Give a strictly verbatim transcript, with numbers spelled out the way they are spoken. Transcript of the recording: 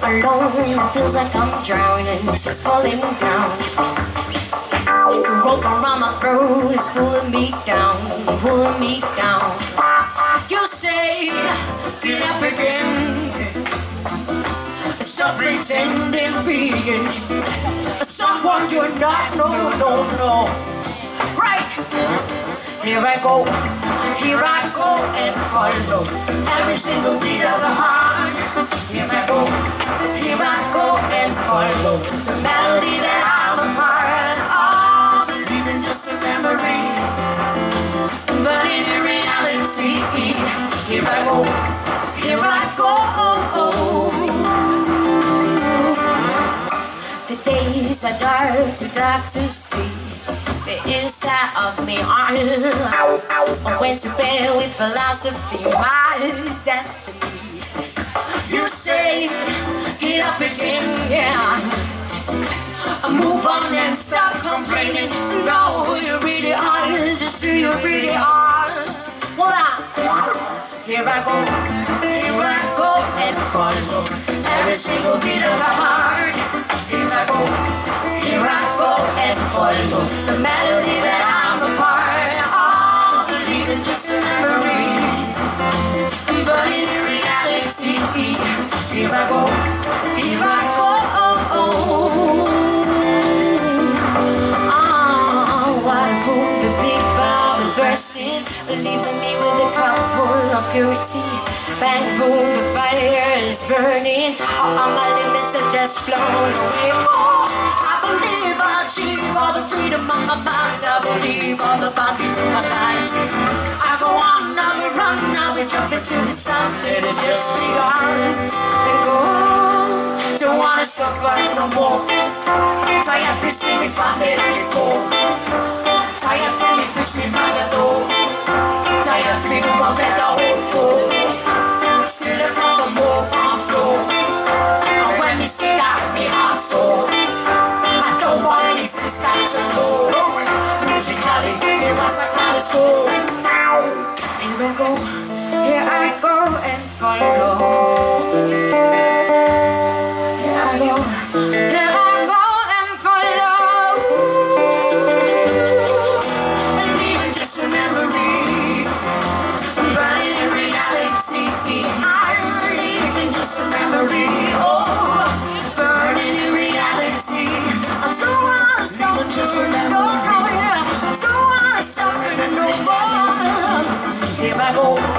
alone. It feels like I'm drowning, just falling down. The rope around my throat is pulling me down, pulling me down. You say, get up again. Stop pretending being someone you're not. No, no, no. Right. Here I go, here I go and follow every single beat of the heart. Here I go, here I go and follow the melody that I'm a part of. Believing just a memory, but in reality, here I go, here I go. The days are dark, too dark to see the inside of me. I went to bed with philosophy, my destiny. You say, get up again, yeah. Move on and stop complaining. No, you really are, just who you really are. Well, I, here I go, here I go and follow every single beat of the heart. Here I go, here I go and follow the melody that I'm a part of. Believing just a memory, but in reality, here I go, here I go. Oh, what a boom, the big bomb is bursting, leaving me with a cup full of purity. Bang, boom, the fire is burning. All of my limits are just blown away. Oh, I believe I'll achieve all the freedom of my mind. I believe all the boundaries of my life. I go on, I will run, I will jump into the sun. It has just begun. And go on, don't wanna suffer no more. Tired to see me find it in the cold. Tired to me push me by the door. Tired to me my bed I hold full. Still a couple more on floor. And when me see that me heart sore, I don't want me to stop to know. Musically, it was a kind of school. Here I go, here I go and follow. Here I go, here I go and follow. Believing just a memory, but in reality, I'm living just a memory. Oh, burning in reality. I don't wanna suffer no more. I don't wanna suffer no more. Here I go.